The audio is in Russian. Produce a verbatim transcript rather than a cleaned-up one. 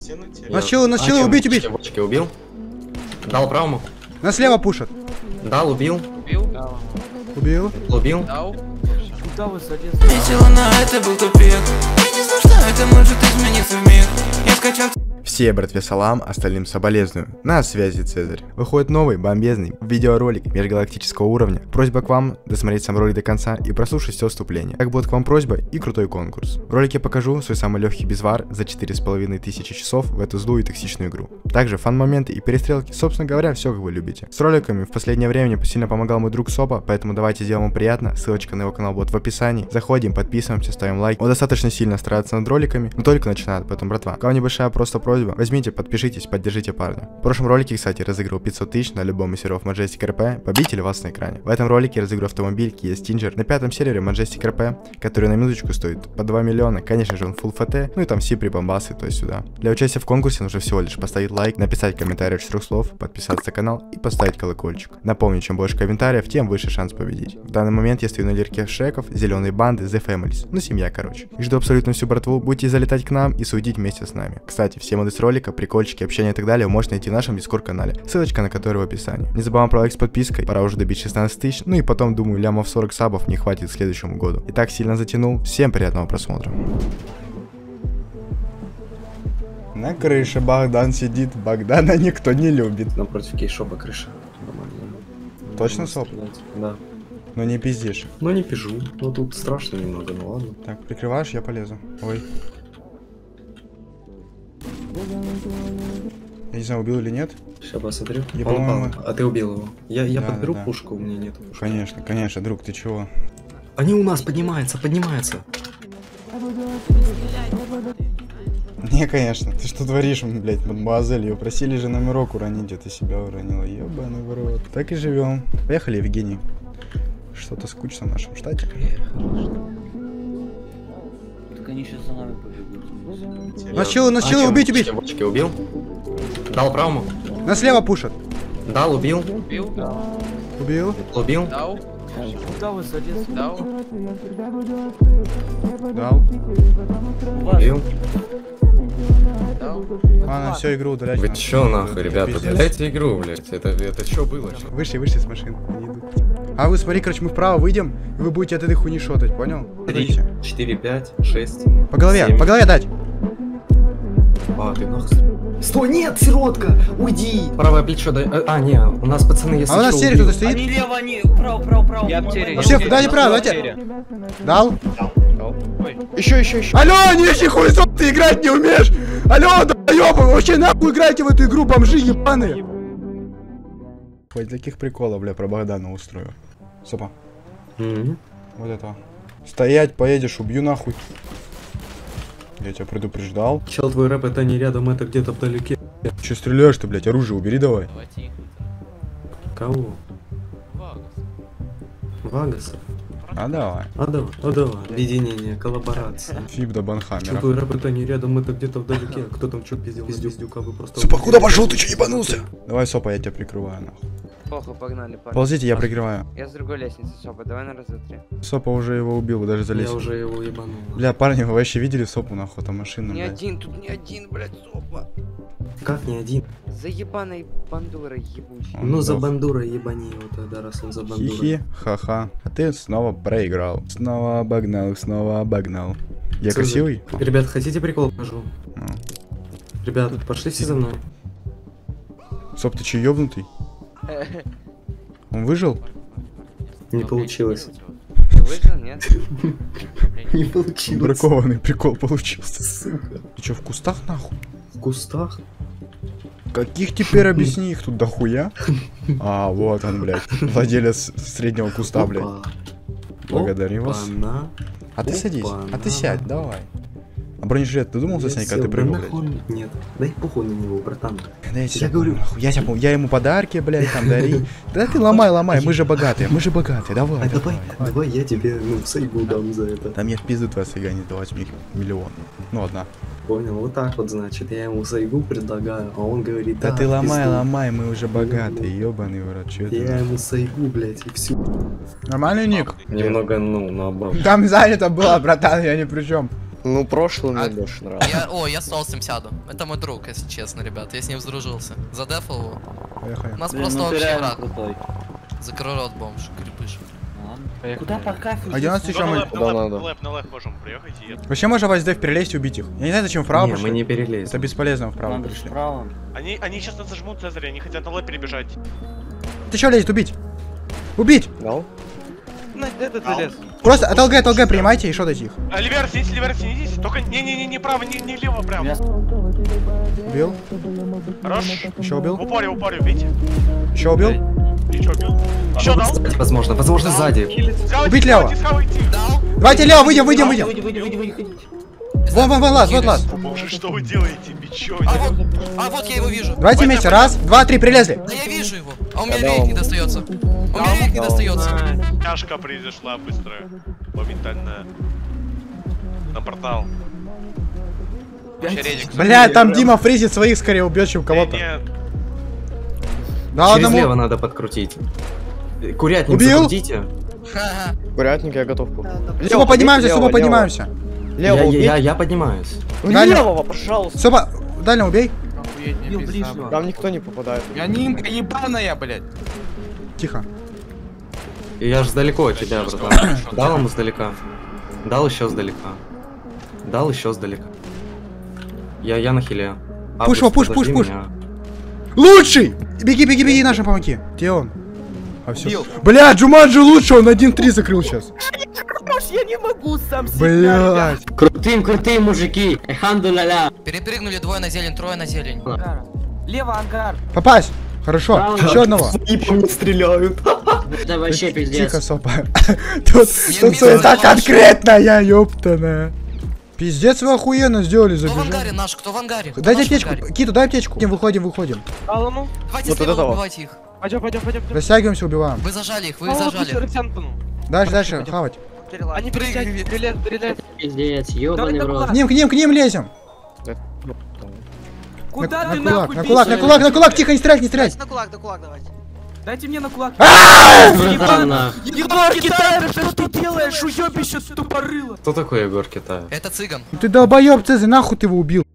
Нас челы, нас челы, убить, убить. Бочки убил. Дал правому. Нас слева пушат. Дал, убил. Убил? Убил. Убил. Дал. Куда вы садись? Весело, на это был тупик. Я не знал, что это может измениться в мир. Я скачал. Все, братве, салам, остальным соболезную. На связи Цезарь. Выходит новый, бомбезный видеоролик межгалактического уровня. Просьба к вам досмотреть сам ролик до конца и прослушать все вступление. Как будет к вам просьба и крутой конкурс. В ролике покажу свой самый легкий безвар за четыре с половиной тысячи часов в эту злую и токсичную игру. Также фан-моменты и перестрелки, собственно говоря, все как вы любите. С роликами в последнее время мне сильно помогал мой друг Сопа, поэтому давайте сделаем ему приятно. Ссылочка на его канал будет в описании. Заходим, подписываемся, ставим лайк. Он достаточно сильно старается над роликами, но только начинает, поэтому, братва, к вам небольшая просто просьба. Возьмите, подпишитесь, поддержите парня. В прошлом ролике, кстати, разыгрывал пятьсот тысяч на любом из серверов Majestic эр пи. Победитель вас на экране. В этом ролике я разыграю автомобиль Kia Stinger на пятом сервере Majestic эр пи, который на минуточку стоит по два миллиона. Конечно же, он Full эф ти, ну и там все прибамбасы, то есть сюда. Для участия в конкурсе нужно всего лишь поставить лайк, написать комментарий в четырех слов, подписаться на канал и поставить колокольчик. Напомню, чем больше комментариев, тем выше шанс победить. В данный момент я стою на лирке Шреков, Зеленой банды, The Families. Ну, семья, короче. И жду абсолютно всю братву. Будете залетать к нам и судить вместе с нами. Кстати, все моды с ролика, прикольчики, общение и так далее вы можете найти в нашем дискорд-канале, ссылочка на который в описании. Не забываем про лайк с подпиской, пора уже добить шестнадцать тысяч, ну и потом, думаю, лямов сорок сабов не хватит к следующему году. И так сильно затянул, всем приятного просмотра. На крыше Богдан сидит, Богдана никто не любит. Напротив кейшопа крыша. Точно, Соп? Да. Но не пиздишь. Ну не пижу, но тут страшно немного, ну ладно. Так, прикрываешь, я полезу. Ой. Я не знаю, убил или нет. Сейчас посмотрю. Я, Он по-моему... упал. А ты убил его. Я, я Да, подберу да, да. пушку, у меня нет. Конечно, конечно, друг, ты чего? Они у нас поднимаются, поднимаются. Не, конечно. Ты что творишь, блядь, мадемуазель? Ее просили же номерок уронить, а ты себя уронила. Ебаный в рот. Так и живем. Поехали, Евгений. Что-то скучно в нашем штате. Так они сейчас за нами побегут. Нас челы, нас челы, убить, убить! Бочки убил. Дал правому. Нас слева пушат. Дал, убил. Убил? Убил. Убил. Дал. Куда вы садись? Дал. Дал. Убил. Дал. А, на всю игру удалять. Вы надо. чё нахуй, ребята, Пиздец. удаляйте игру, блядь. Это, это чё было? Вышли, вышли с машин. Они идут. А вы смотри, короче, мы вправо выйдем, и вы будете от этой хуйни шотать, понял? три, четыре, пять, шесть. По голове, семь. по голове дать. А, ты нахуй. Стой, нет, сиротка! Уйди! Правое плечо дай. А, а, не, у нас пацаны, если А у нас чё, серия убил. кто-то стоит? Они лево, они право, право, право. Я в тере. А всех, да, неправильно, дайте. Дал? Ой. Еще, еще, еще. Алло, нищий хуесос, ты играть не умеешь! Алло, долбоёбы, вы вообще нахуй играете в эту игру, бомжи ебаные! Хоть таких приколов, бля, про Богдана устрою. Сопа, Мгм. вот это. Стоять, поедешь, убью нахуй. Я тебя предупреждал. Чел, твой рэп это не рядом, это где-то вдалеке. Че стреляешь ты, блядь, оружие убери давай. Кого? Вагаса. А давай. А давай, а давай. Объединение, коллаборация. Фиб до Чел, банхаммера. твой рэп это не рядом, это где-то вдалеке. Кто там что пиздил? Пиздюка, вы просто... Сопа, куда пошел, ты че ебанулся? Давай, Сопа, я тебя прикрываю нахуй. Плохо, погнали, парни. Ползите, я прикрываю. Я с другой лестницы, Сопа, давай на раз, два, три. Сопа уже его убил, вы даже залезли. Я уже его ебанул. Бля, парни, вы вообще видели Сопу нахуй, там машина, Не блядь. один, тут не один, блядь, Сопа. Как не один? За ебаной бандурой ебучей. Он Ну за сдох. бандурой ебани его тогда, раз он за бандурой. Хихи, ха-ха. А ты снова проиграл. Снова обогнал, снова обогнал. Я Цезарь. красивый? Ребят, хотите прикол покажу? Ну. Ребят, пошли все за мной. Соп, ты че, ёбнутый? Он выжил? Не получилось. Выжил, нет? Не получилось. Бракованный прикол получился. Сука. Ты че, в кустах нахуй? В кустах? Каких теперь объясни, их тут дохуя? А, вот он, блядь. Владелец среднего куста, блядь. Опа. Благодарю вас. Опа-на. А ты садись, а ты Опа-на. сядь, давай. А бронежилет ты думал Я снять, когда ты сел, прыгал, да блядь? нахуй- Нет, дай похуй на него, братан. Да я тебя говорю- говорю, нахуй. Я, тебя, я ему подарки, блядь, там дари. Да ты ломай, ломай, мы же богатые, мы же богатые, давай, А давай. давай, давай я тебе, ну, сайгу дам за это. Там я в пизду твоя сэганит давать миллион. Ну, одна. Понял, вот так вот, значит, я ему сайгу предлагаю, а он говорит, Да да, ты ломай, пизду. ломай, мы уже богатые, ёбаный в рот, чё Я это? ему сайгу, блядь, и всю. Нормальный ник? Немного, ну, наоборот. Там занято было, братан, я ни при чем. Ну, прошлый мне А- больше нравится. Я, о, я с Толстым сяду. Это мой друг, если честно, ребят. Я с ним сдружился. Задефал его. Поехали. У нас Блин, просто ну ты общий реально враг. крутой. Закрой рот, бомж, крепыш. Ладно. Куда по кафе? А где у нас еще мы? Куда надо? на лэп можем приехать и... Вообще можно в СДФ перелезть и убить их. Я не знаю, зачем вправо Не, мы пошли. не перелезем. Это бесполезно вправо Надо пришли. справа. Они, они сейчас нас зажмут, Цезарь, они хотят на лэп перебежать. Ты что лезет? Убить! Убить! Дал? На этот залез. Просто от ЛГ, от ЛГ принимайте и шотайте их. А, Ливер, снизь, Ливер, снизь. Только не-не-не, не право, не, не лево, прямо. Место. Убил. Хорош. Еще В убил. упоре, в упоре, видите? Еще убил. Еще убил. Еще дал. Сзади, возможно, возможно, сзади. Схавайте, Убить лево. схавайте, схавайте. Дал? Давайте лево, выйдем, выйдем, выйдем. Выйди, выйди, выйди, выйди, выйди. Вон, вон, вон, лаз, вот лаз. Боже, что вы делаете, бичо? А вот, а вот я его вижу. Давайте вместе. Раз, два, три, прилезли. Да я вижу его. А у меня Дал. рейд не достается. У меня рейд не достается. Тяжка произошла быстро, моментально. На портал. Вообще рейдик. Бля, там Дима фризит своих скорее убьет, чем кого-то. Нет, Да, Через лево одному. надо подкрутить. Курятник Убил? закрутите. Ха-ха. Курятник, я готов. Супа поднимаемся, Супа поднимаемся. Лево, Я, я, убить. я, я поднимаюсь. Ну, Дальнего. левого, пожалуйста. Супа, дальнего убей. Бил ближнего. Там никто не попадает. Я нимка ебаная, блядь. Тихо. И я ж далеко от тебя, братан. Дал ему сдалека. Дал еще сдалека. Дал еще сдалека. Я, я на хиле. Пуш его, пуш, пуш, подожди пуш. меня. Лучший! Беги, беги, беги, нашим помоги. Где он? А все. Бил. Бля, Джуманджи лучше, он один-три закрыл сейчас. Я не могу сам Блять. Крутым, крутые мужики. Эханду ля-ля. Перепрыгнули двое на зелень, трое на зелень. Лево ангар. Попасть. Хорошо. Право. Еще одного. И по мне стреляют. Это вообще пиздец. Тихо, Сопа. Тут, Нет, тут минус суета два. конкретная, ёптаная. Пиздец вы охуенно сделали, Кто в забежали. ангаре наш? Кто в ангаре? Кто Дайте наш в аптечку, ангаре? Киту, дай аптечку. Выходим, выходим. Алану. Давайте Вот слева этого. убивайте их. Пойдем, пойдем, пойдем. Растягиваемся, убиваем. Вы зажали их, вы их зажали. Дальше, дальше, хавать. Они перелезают, перелезают, перелезают. Пиздец, ёбаный в рот. К ним, к ним, к ним лезем. Куда на, ты на кулак, нахуй на кулак, на кулак, на кулак, тихо, не стрелять, не стрелять. На кулак, на кулак давайте. Дайте мне на кулак. Братан, нах. Егор Китаев, что ты делаешь, уёбище тупорыло? Кто такой Егор Китаев? Это цыган. Ты долбоёб, Цезарь, нахуй ты его убил.